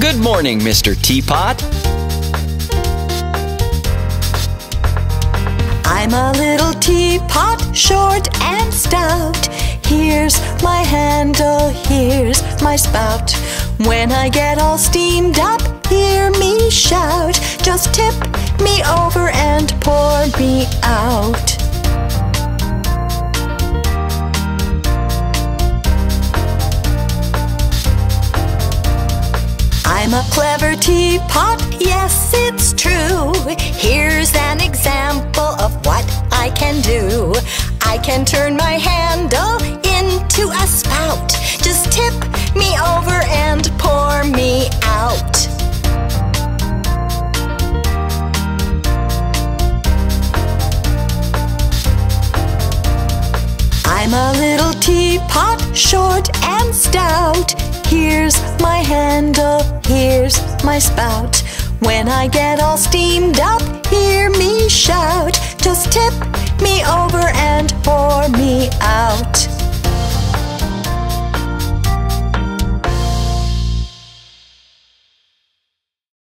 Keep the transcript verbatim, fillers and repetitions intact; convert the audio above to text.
Good morning, Mister Teapot. I'm a little teapot, short and stout. Here's my handle, here's my spout. When I get all steamed up, hear me shout. Just tip me over and pour me out. I'm a clever teapot, yes, it's true. Here's an example of what I can do. I can turn my handle into a spout. Just tip me over and pour me out. I'm a little teapot, short and stout. Here's my handle, here's my spout. When I get all steamed up, hear me shout.